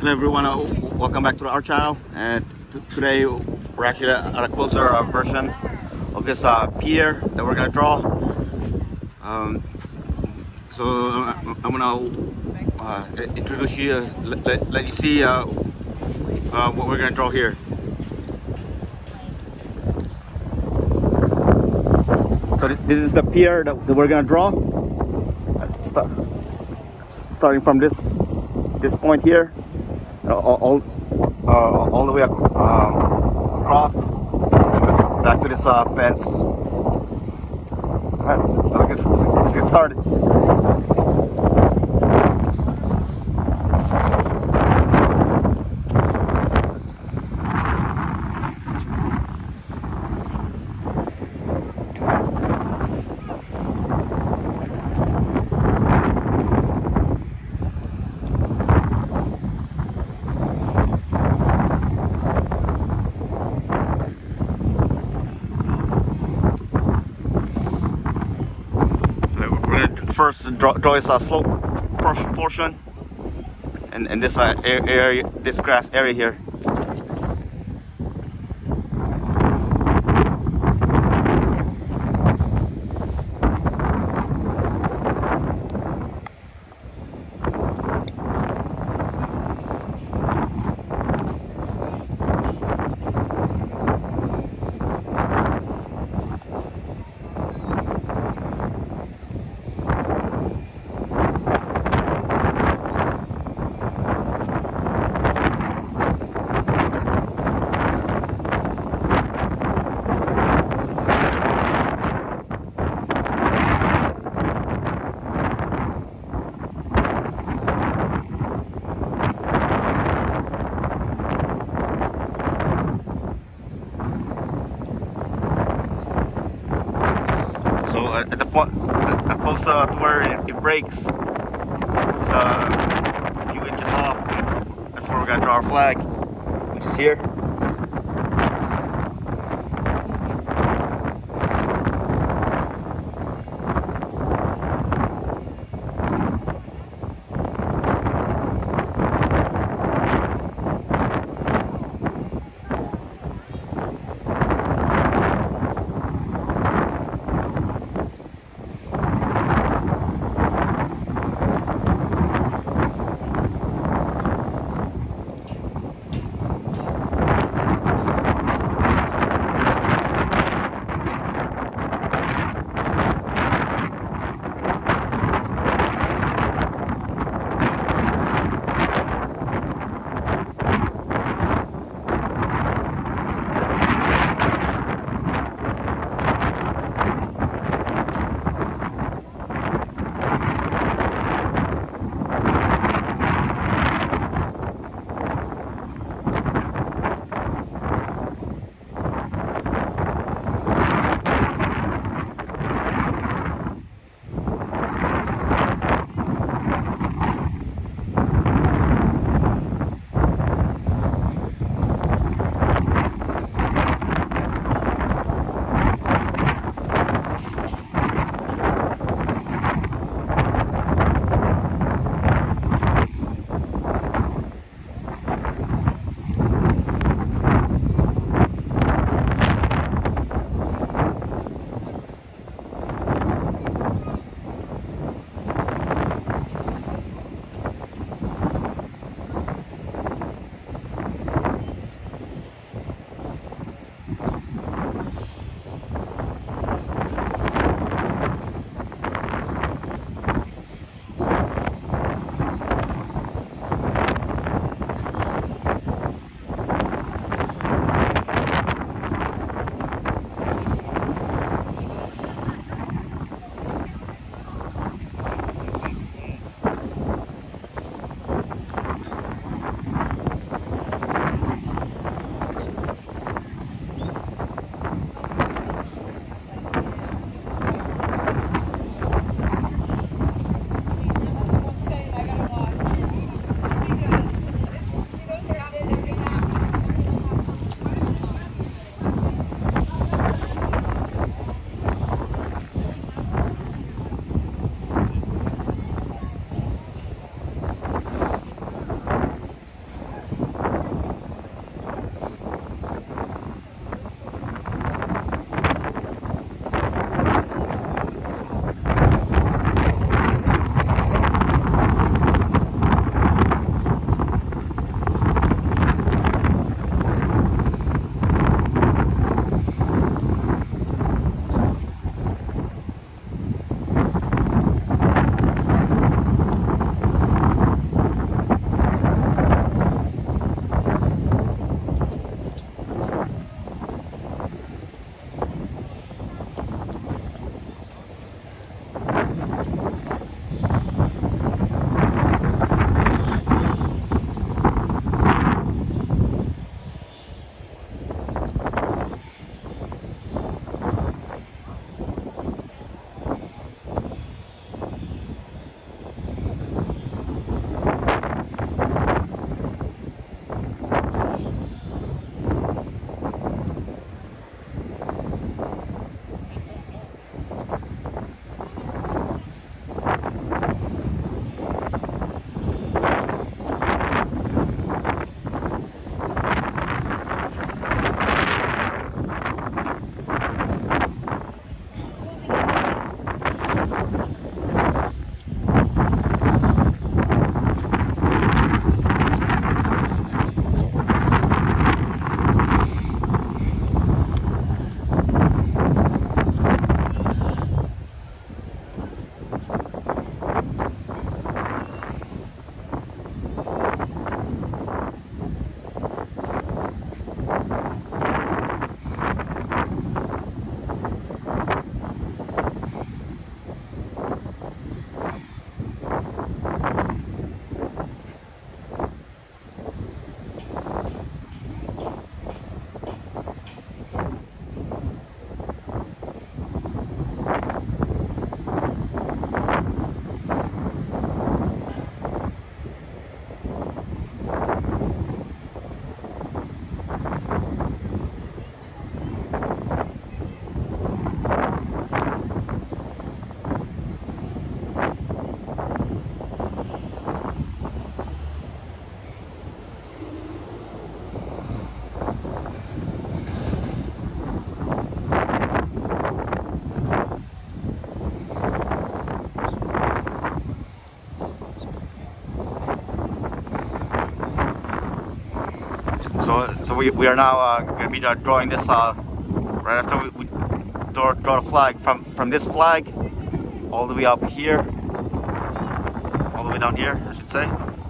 Hello everyone, welcome back to our channel. And today we're actually at a closer version of this pier that we're gonna draw. So I'm gonna introduce you, let you see what we're gonna draw here. So this is the pier that we're gonna draw. Starting from this point here, all the way across back to this fence. All right, so let's get started. First, draw this slope portion, and this area, this grass area here. So at the point, close to where it breaks, it's a few inches off. That's where we're gonna draw our flag, which is here. So we are now going to be drawing this right after we draw the flag from this flag all the way up here, all the way down here, I should say.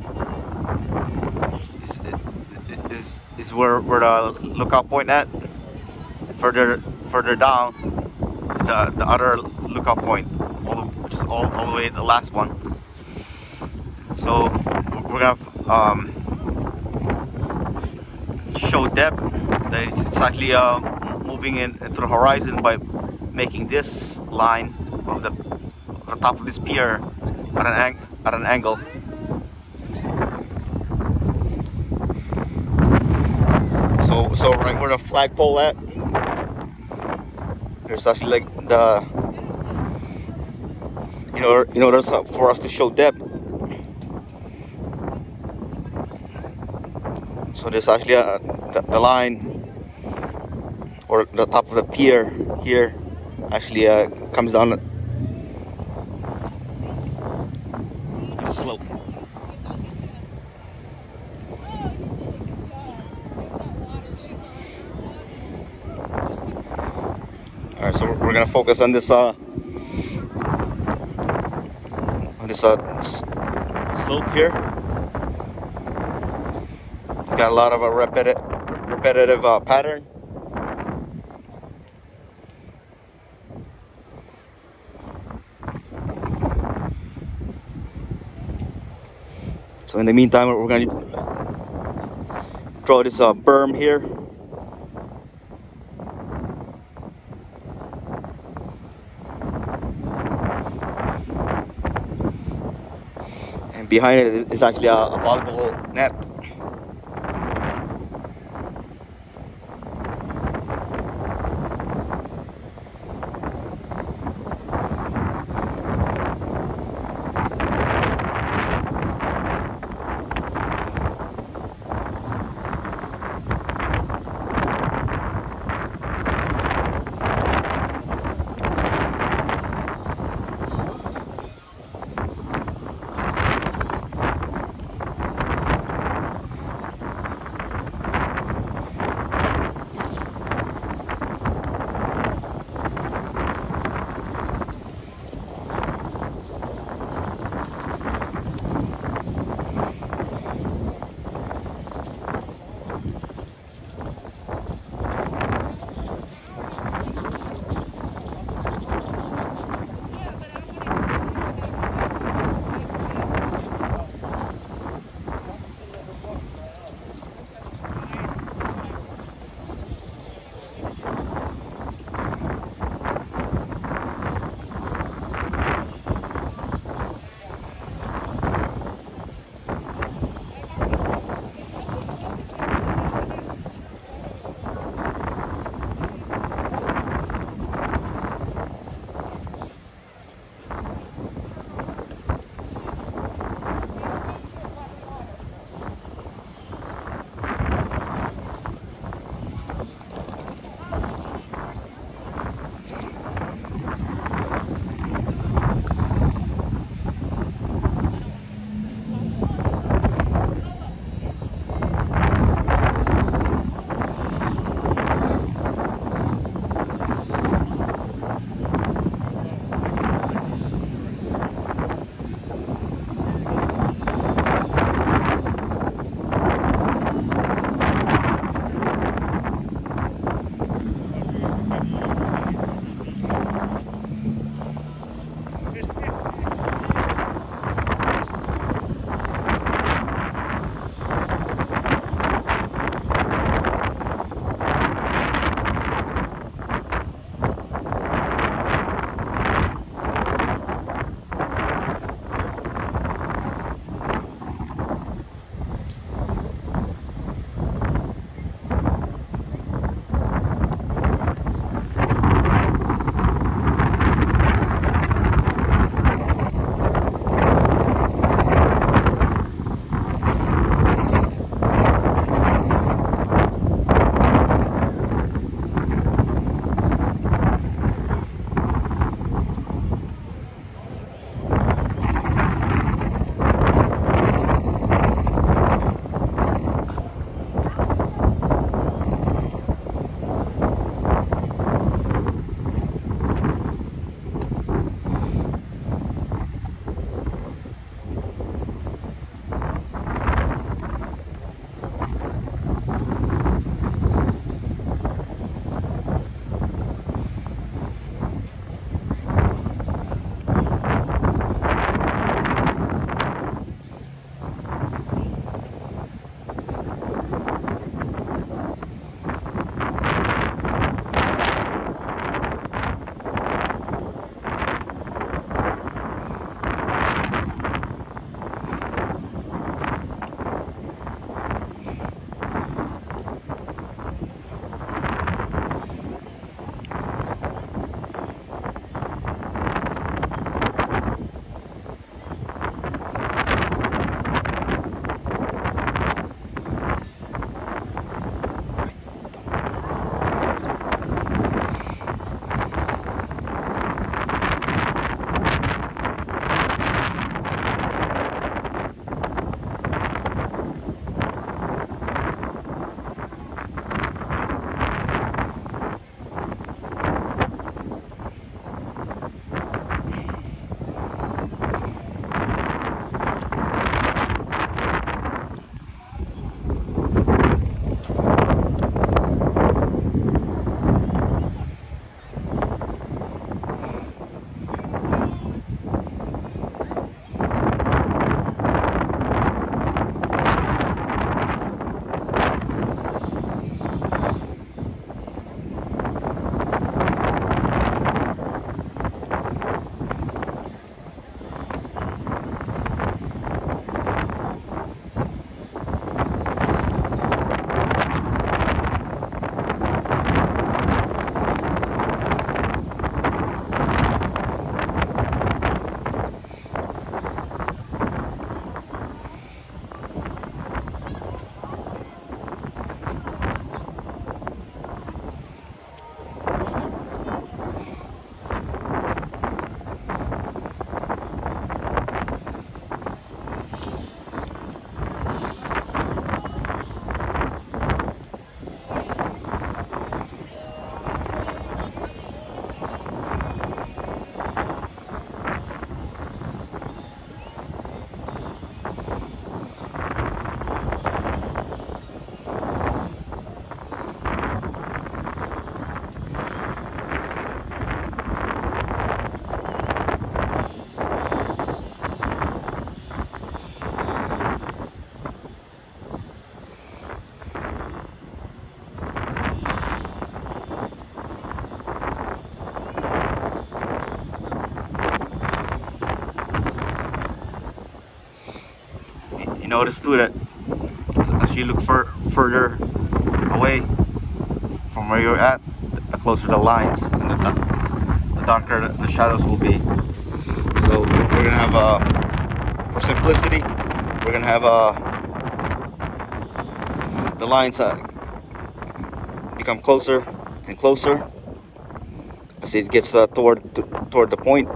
Is where the lookout point at. Further down is the other lookout point, which is all the way to the last one. So we're gonna show depth that it's actually moving into the horizon by making this line of the top of this pier at an angle. So right where the flagpole at, there's actually like the there's for us to show depth. So there's actually the line or the top of the pier here actually comes down a slope. Alright, so we're gonna focus on this slope here. It's got a lot of a repetitive pattern. So in the meantime, we're gonna draw this berm here. And behind it is actually a volleyball net. notice too that as you look further away from where you're at, the closer the lines and the darker the shadows will be. So we're gonna have for simplicity, we're gonna have the lines become closer and closer as it gets toward the point.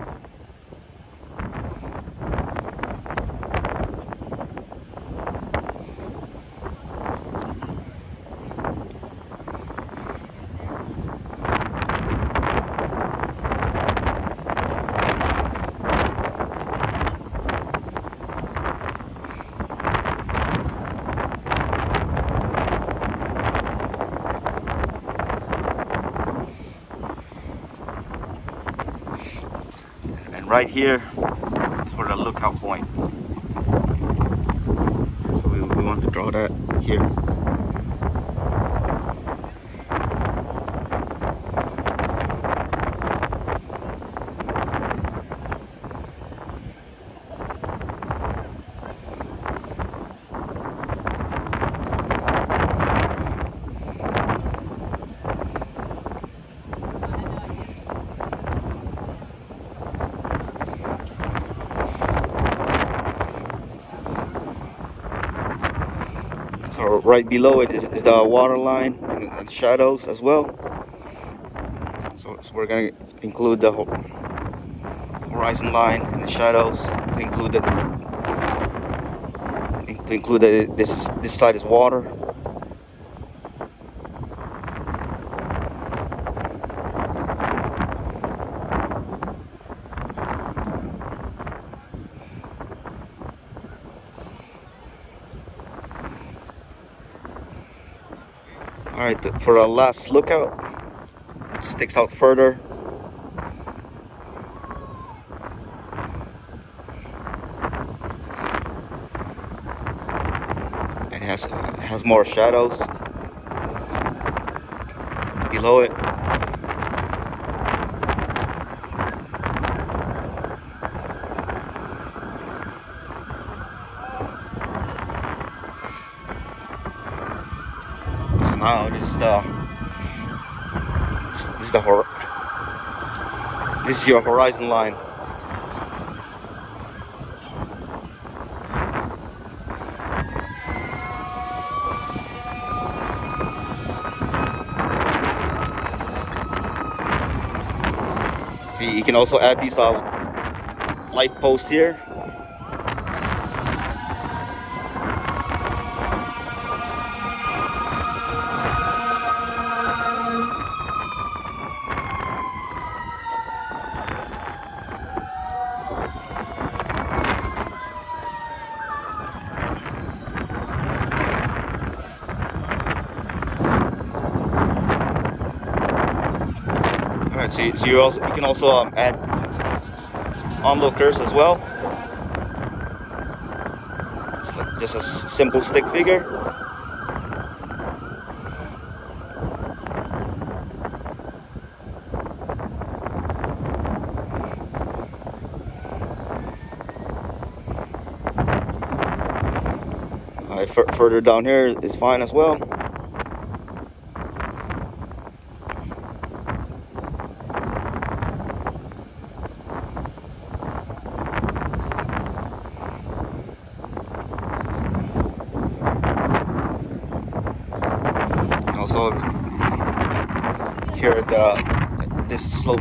Right here is for the lookout point. So we want to draw that here. So right below it is the water line and shadows as well. So we're going to include the horizon line and the shadows to include that this side is water. Alright, for our last lookout, it sticks out further. And it has more shadows below it. Now this is your horizon line. You can also add these light posts here. So you can also add onlookers as well. Just a simple stick figure. Further down here is fine as well. Also here at this slope.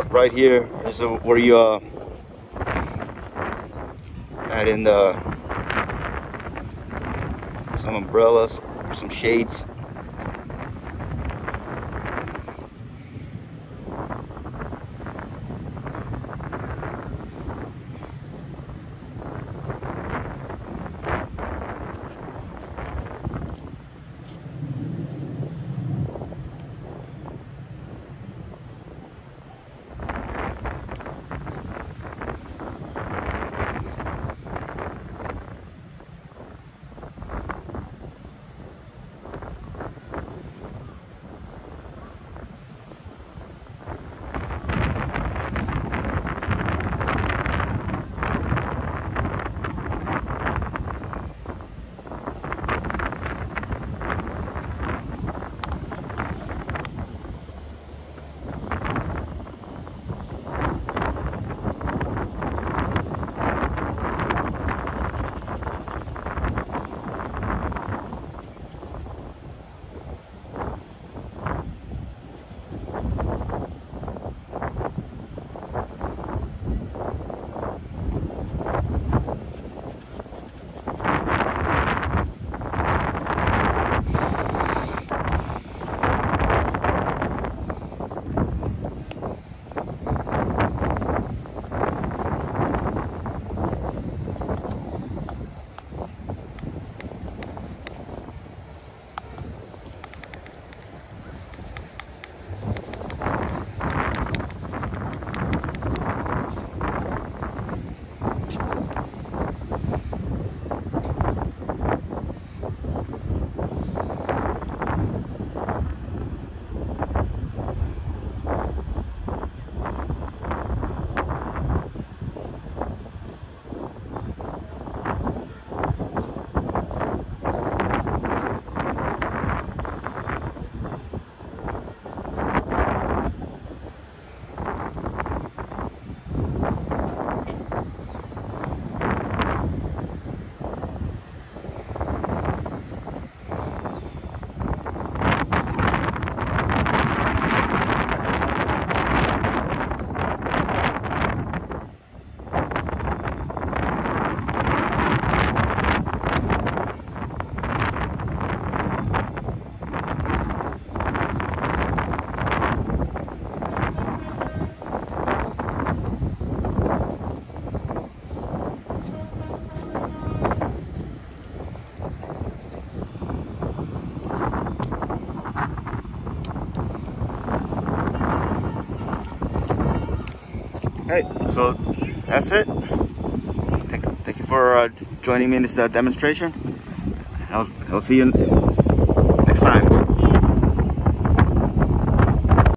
right here is where you add in some umbrellas or some shades. Hey, so that's it. Thank you for joining me in this demonstration. I'll see you next time.